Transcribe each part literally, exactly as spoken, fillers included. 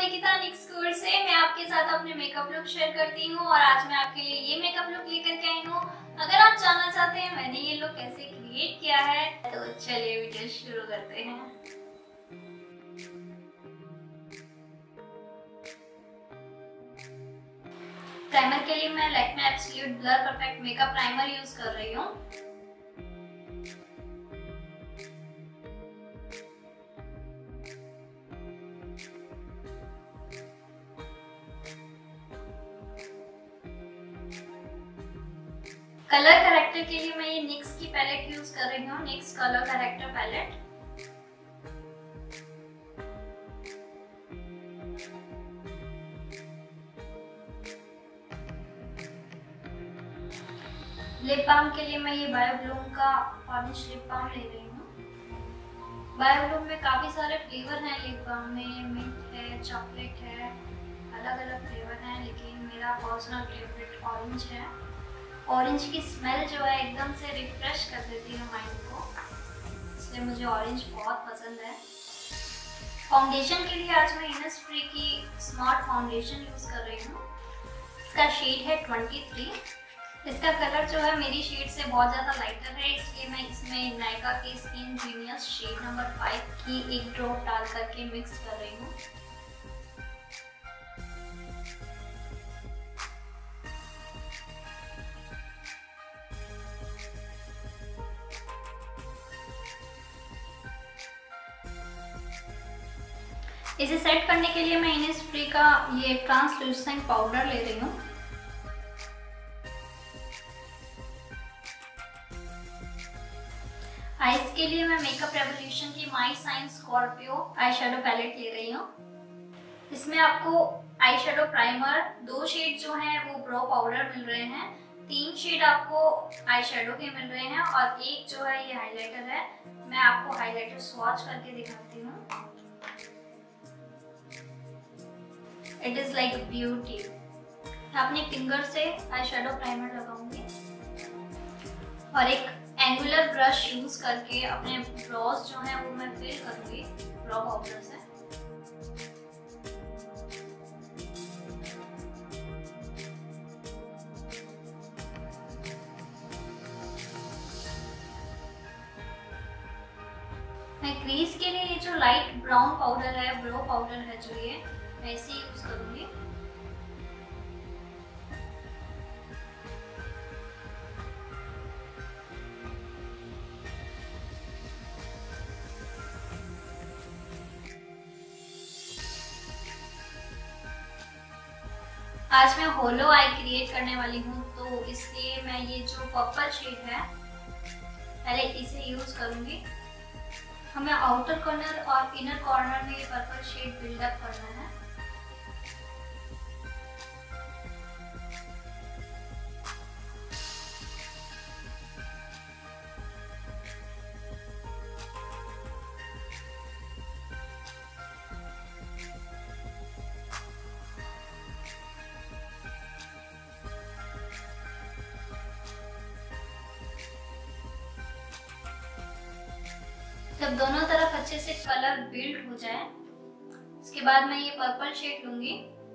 निकिता निक्स school से मैं आपके साथ अपने मेकअप लुक शेयर करती हूँ और आज मैं आपके लिए ये मेकअप लुक लेकर के आई हूँ। अगर आप जानना चाहते हैं मैंने ये लुक कैसे क्रिएट किया है तो चलिए वीडियो शुरू करते हैं। प्राइमर के लिए मैं Lakme absolute blur perfect makeup primer use कर रही हूँ। कलर करेक्टर के लिए मैं ये निक्स की पैलेट यूज कर रही हूँ, NYX colour corrector palette. Lip balm के लिए मैं ये बायोब्लूम का ऑरेंज लिप बाम ले रही हूँ। बायोब्लूम में काफी सारे फ्लेवर हैं लिप बाम में, मिंट है, चॉकलेट है, अलग अलग फ्लेवर हैं, लेकिन मेरा पर्सनल फेवरेट ऑरेंज है। ऑरेंज की स्मेल जो है एकदम से रिफ्रेश कर देती है माइंड को, इसलिए मुझे ऑरेंज बहुत पसंद है। फाउंडेशन के लिए आज मैं इननिसफ्री की स्मार्ट फाउंडेशन यूज कर रही हूँ। इसका शेड है तेईस। इसका कलर जो है मेरी शेड से बहुत ज़्यादा लाइटर है, इसलिए मैं इसमें नायका की skin genius shade number five की एक ड्रॉप डाल करके मिक्स कर रही हूँ। इसे सेट करने के लिए मैं इननिसफ्री का ये ट्रांसलूसेंट पाउडर ले रही हूँ। आईज के लिए मैं मेकअप रेवोल्यूशन की my sign Scorpio eye shadow palette ले रही हूँ। इसमें आपको आई शेडो प्राइमर, दो शेड जो हैं वो ब्रो पाउडर मिल रहे हैं, तीन शेड आपको आई शेडो के मिल रहे हैं और एक जो है ये हाइलाइटर है। मैं आपको हाइलाइटर स्वॉच करके दिखाती हूँ। It is like beauty. अपने फिंगर से आई शेडो प्राइमर लगाऊंगी और एक एंगुलर ब्रश यूज करके अपने ब्रोज जो है वो मैं फिल करूंगी ब्रो पाउडर से। मैं क्रीज के लिए ये जो लाइट ब्राउन पाउडर है, ब्रो पाउडर है जो ये, मैं इसे यूज करूंगी। आज मैं होलो आई क्रिएट करने वाली हूँ, तो इसलिए मैं ये जो पर्पल शेड है पहले इसे यूज करूंगी। हमें आउटर कॉर्नर और इनर कॉर्नर में ये पर्पल शेड बिल्डअप करना है। जब दोनों तरफ अच्छे से कलर बिल्ड हो जाए, इसके बाद मैं ये पर्पल शेड लूंगी।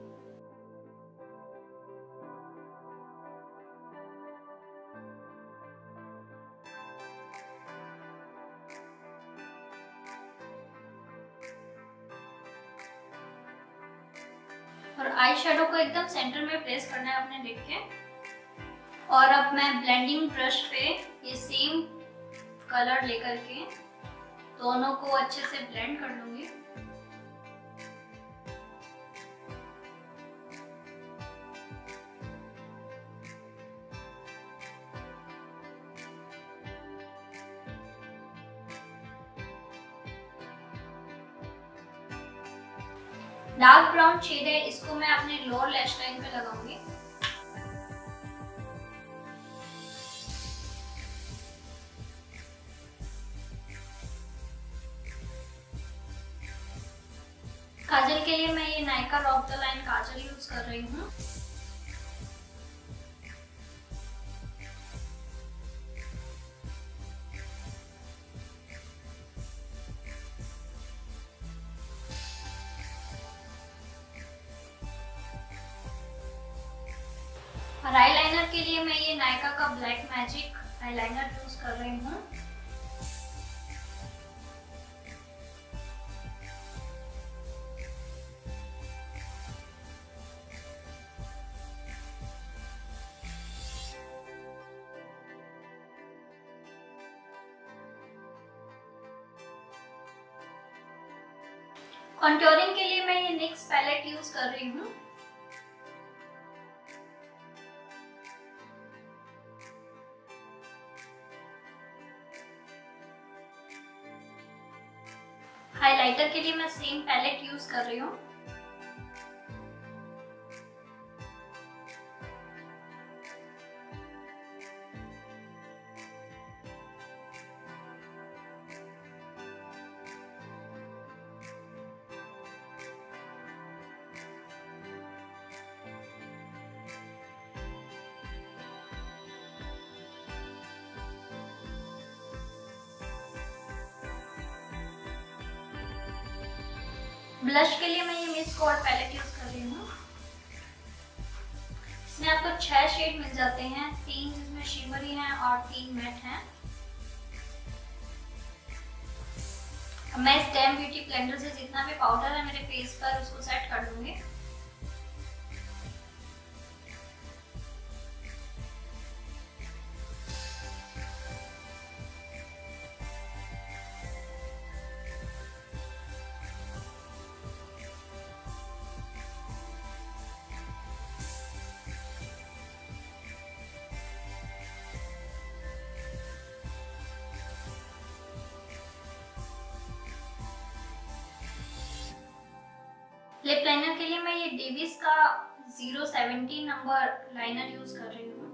और आई शेडो को एकदम सेंटर में प्लेस करना है अपने लिड के। और अब मैं ब्लेंडिंग ब्रश पे ये सेम कलर लेकर के दोनों को अच्छे से ब्लेंड कर लूंगी। डार्क ब्राउन शेड है, इसको मैं अपने लोअर लैश लाइन पे लगाऊंगी। काजल के लिए मैं ये Nykaa rock the line kajal use कर रही हूँ। और आईलाइनर के लिए मैं ये नायका का ब्लैक मैजिक आईलाइनर यूज कर रही हूँ। कॉन्टोरिंग के लिए मैं ये निक्स पैलेट यूज कर रही हूँ। हाइलाइटर के लिए मैं सेम पैलेट यूज कर रही हूँ। ब्लश के लिए मैं ये मिस कॉड पैलेट यूज कर रही हूँ। इसमें आपको छह शेड मिल जाते हैं, तीन जिसमें शिमरी हैं और तीन मैट हैं। अब मैं इस डैम ब्यूटी ब्लेंडर से जितना भी पाउडर है मेरे फेस पर उसको सेट कर दूंगी। लिप लाइनर के लिए मैं ये डेविस का zero seventeen number liner use कर रही हूँ।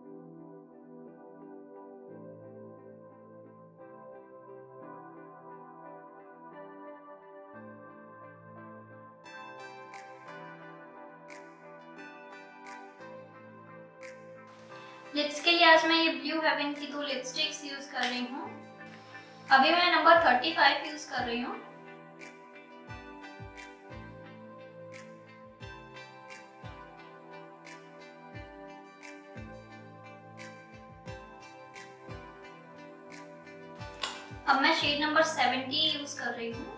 लिप्स के लिए आज मैं ये ब्लू हेवन की दो लिपस्टिक्स यूज कर रही हूँ। अभी मैं नंबर थर्टी फाइव यूज कर रही हूँ। अब मैं शेड नंबर सेवेंटी यूज कर रही हूँ।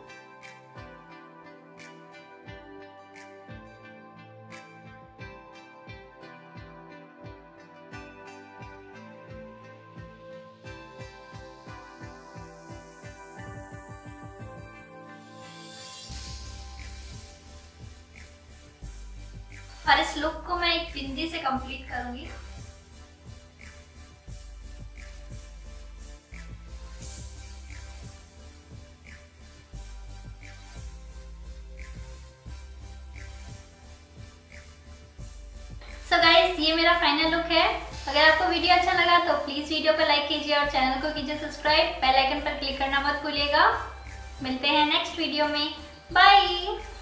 और इस लुक को मैं एक बिंदी से कंप्लीट करूंगी। सो so गाइस, ये मेरा फाइनल लुक है। अगर आपको वीडियो अच्छा लगा तो प्लीज वीडियो को लाइक कीजिए और चैनल को कीजिए सब्सक्राइब। बेल आइकन पर क्लिक करना मत भूलिएगा। मिलते हैं नेक्स्ट वीडियो में। बाय।